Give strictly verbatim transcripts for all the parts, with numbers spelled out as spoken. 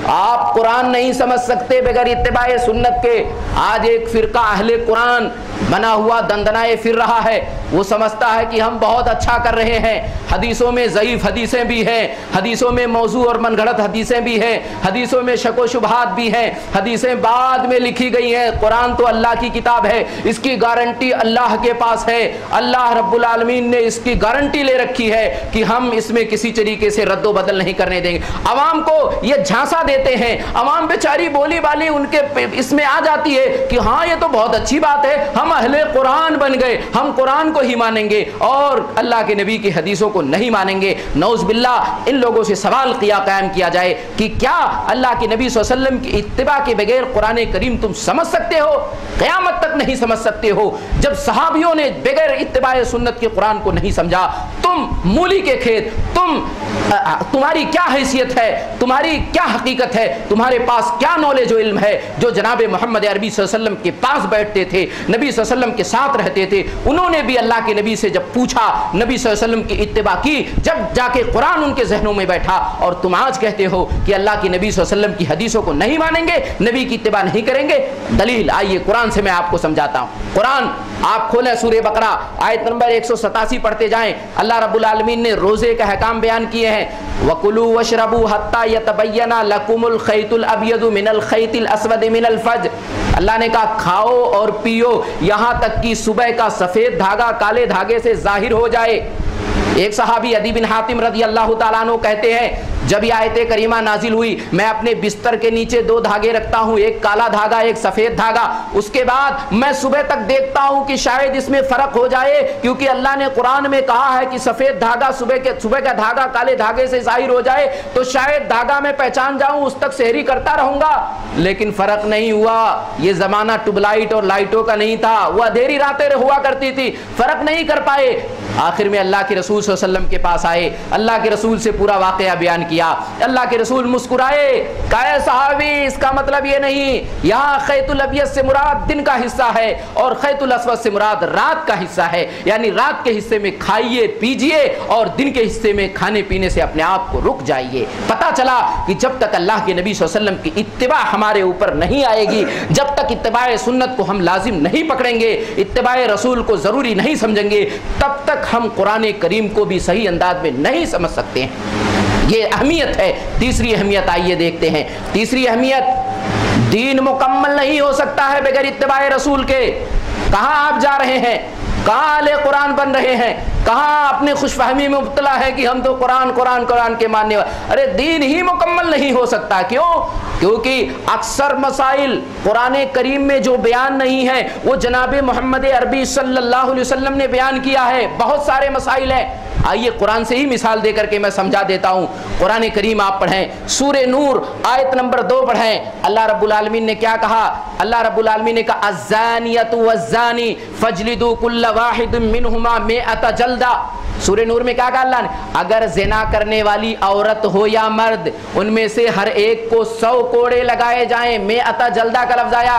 آپ قرآن نہیں سمجھ سکتے بغیر اتباع سنت کے۔ آج ایک فرقہ اہل قرآن بنا ہوا دندنائے پھر رہا ہے، وہ سمجھتا ہے کہ ہم بہت اچھا کر رہے ہیں، حدیثوں میں ضعیف حدیثیں بھی ہیں، حدیثوں میں موضوع اور من گھڑت حدیثیں بھی ہیں، حدیثوں میں شک و شبہات بھی ہیں، حدیثیں بعد میں لکھی گئی ہیں، قرآن تو اللہ کی کتاب ہے، اس کی گارنٹی اللہ کے پاس ہے، اللہ رب العالمین نے اس کی گارنٹی لے رکھی ہے کہ ہم اس میں کسی طریقے سے رد و بدل نہیں کرنے دیں گے۔ عوام کو یہ جھانسا دیتے ہیں، عوام بیچاری بولی بالی ان کے اس میں آ جاتی ہے کہ ہاں یہ تو بہت اچھی بات ہے، ہم اہل قرآن بن گئے، ہم قرآن کو ہی مانیں گے اور اللہ کے نبی کی حدیثوں کو نہیں مانیں گے۔ نعوذ باللہ، ان لوگوں سے سوال کیا قائم کیا جائے کہ کیا اللہ کے نبی صلی اللہ علیہ وسلم کی اتباع کے بغیر قرآن کریم تم سمجھ سکتے ہو؟ قیامت تک نہیں سمجھ سکتے ہو۔ جب صحابیوں نے بغیر اتباع سنت کے قرآن کو نہیں سمجھا، تم مولی کے کھیت، تم تمہاری کیا حیثیت ہے، تمہاری کیا حقیقت ہے، تمہارے پاس کیا نالج و علم ہے جو جناب محمد عربی صلی اللہ علیہ وسلم کے پاس بیٹھتے تھے، نبی صلی اللہ علیہ وسلم کے ساتھ رہتے تھے، انہوں نے بھی اللہ کے نبی سے جب پوچھا، نبی صلی اللہ علیہ وسلم کی اتباع کی، جب جا کے قرآن ان کے ذہنوں میں بیٹھا، اور تم آج کہتے ہو کہ اللہ کے نبی صلی اللہ علیہ وسلم کی حدیثوں کو نہیں مانیں گے، نبی کی اتباع نہیں کریں گے۔ دلیل آئیے قرآن سے میں آپ کو سمجھاتا ہوں۔ قرآن آپ کھولیں سورہ بقرہ آیت نمبر ایک سو ستاسی پڑھتے جائیں۔ اللہ رب العالمین نے روزے کا احکام بیان کیے ہیں، وَكُلُوا وَاشْرَبُوا حَتَّى يَتَبَيَّنَ لَكُمُ الْخَيْطُ الْأَبْيَضُ مِنَ الْخَيْطِ الْأَسْوَدِ مِنَ الْفَجْرِ۔ اللہ نے کہا کھاؤ اور پیو یہاں تک کہ صبح کا سفید دھاگا کالے دھاگے سے ظاہر ہو جائے۔ ایک صحابی عدی بن حاتم رضی اللہ تعالیٰ عنہ کہتے ہیں جب یہ آیت کریمہ نازل ہوئی میں اپنے بستر کے نیچے دو دھاگے رکھتا ہوں، ایک کالا دھاگا ایک سفید دھاگا، اس کے بعد میں صبح تک دیکھتا ہوں کہ شاید اس میں فرق ہو جائے، کیونکہ اللہ نے قرآن میں کہا ہے کہ سفید دھاگا صبح کے صبح کا دھاگا کالے دھاگے سے ظاہر ہو جائے تو شاید دھاگا میں پہچان جاؤں، اس تک سحری کرتا رہوں گا، لیکن فرق نہیں ہوا۔ یہ زمانہ ٹیوب لائٹ اور لائٹوں کا نہیں تھا، وہ اندھیری راتیں ہوا کرتی تھی، فرق نہیں کر پائے۔ آخر میں اللہ کے رسول صلی اللہ علیہ وسلم کے پاس آئے، اللہ کے رسول سے پورا واقعہ بیان کیا، اللہ کے رسول مسکرائے، کہا صحابی اس کا مطلب یہ نہیں، یہاں خیط الابیض سے مراد دن کا حصہ ہے اور خیط الاسود سے مراد رات کا حصہ ہے، یعنی رات کے حصے میں کھائیے پیجیے اور دن کے حصے میں کھانے پینے سے اپنے آپ کو رک جائیے۔ پتہ چلا کہ جب تک اللہ کے نبی صلی اللہ علیہ وسلم کی اتباع ہمارے اوپر نہیں آئے گی، جب تک اتباع سنت کو ہم لازم نہیں پکڑیں گے، اتباع رسول کو ضروری نہیں سمجھیں گے، تب تک ہم قرآن کریم کو بھی صحیح انداز میں نہیں سمجھ سکتے ہیں۔ یہ اہمیت ہے۔ تیسری اہمیت آئیے دیکھتے ہیں۔ تیسری اہمیت، دین مکمل نہیں ہو سکتا ہے بغیر اتباع رسول کے۔ کہاں آپ جا رہے ہیں؟ کہاں اہل قرآن بن رہے ہیں؟ کہاں اپنی خوش فہمی میں مبتلا ہے کہ ہم تو قرآن قرآن قرآن کے ماننے والے؟ ارے دین ہی مکمل نہیں ہو سکتا۔ کیوں؟ کیونکہ اکثر مسائل قرآن کریم میں جو بیان نہیں ہے وہ جناب محمد عربی صلی اللہ علیہ وسلم نے بیان کیا ہے۔ بہت سارے مسائل ہیں، آئیے قرآن سے ہی مثال دے کر کے میں سمجھا دیتا ہوں۔ قرآن کریم آپ پڑھیں، سورہ نور آیت نمبر دو پڑھیں۔ اللہ رب العالمین نے کیا کہا؟ اللہ رب العالمین نے کہا الزانیۃ والزانی فاجلدوا کل واحد منہما مئۃ جلدہ۔ سورہ نور میں کیا کہا اللہ نے؟ اگر زنا کرنے والی عورت ہو یا مرد، ان میں سے ہر ایک کو سو کوڑے لگائے جائیں۔ مئۃ جلدہ کا لفظ آیا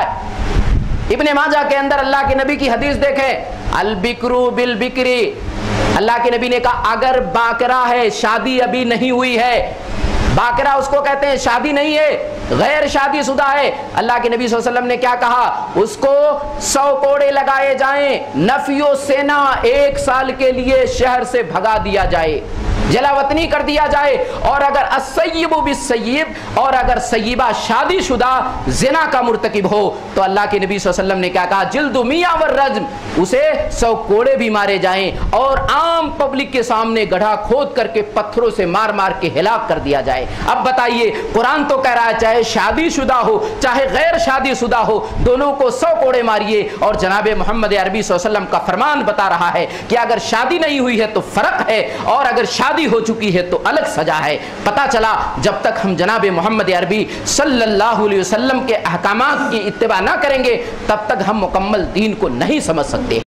ہے۔ ابن ماجہ کے اندر اللہ کے نبی کی حدیث دیکھیں، البکرو بالبکری، اللہ کے نبی نے کہا اگر باکرہ ہے، شادی ابھی نہیں ہوئی ہے، باکرہ اس کو کہتے ہیں شادی نہیں ہے، غیر شادی شدہ ہے، اللہ کے نبی صلی اللہ علیہ وسلم نے کیا کہا؟ اس کو سو کوڑے لگائے جائیں، نفی و سینا ایک سال کے لیے شہر سے بھگا دیا جائے، جلا وطنی کر دیا جائے۔ اور اگر السیب بالسیب، اور اگر سیبہ شادی شدہ زنا کا مرتکب ہو تو اللہ کے نبی صلی اللہ علیہ وسلم نے کیا کہا؟ جلد میاں والرجم، اسے سو کوڑے بھی مارے جائیں اور عام پبلک کے سامنے گڑھا کھود کر کے پتھروں سے مار مار کے ہلاک کر دیا جائے۔ اب بتائیے، قرآن تو کہہ رہا ہے چاہے شادی شدہ ہو چاہے غیر شادی شدہ ہو، دونوں کو سو کوڑے ماریے، اور جناب محمد عربی صلی اللہ علیہ وسلم کا فرمان بتا رہا ہے کہ اگر شادی نہیں ہوئی ہے تو فرق ہے، اور اگر شادی ہو چکی ہے تو الگ سزا ہے۔ پتہ چلا جب تک ہم جناب محمد عربی صلی اللہ علیہ وسلم کے احکامات کی اتباع نہ کریں گے تب تک ہم مکمل دین کو نہیں سمجھ سکتے۔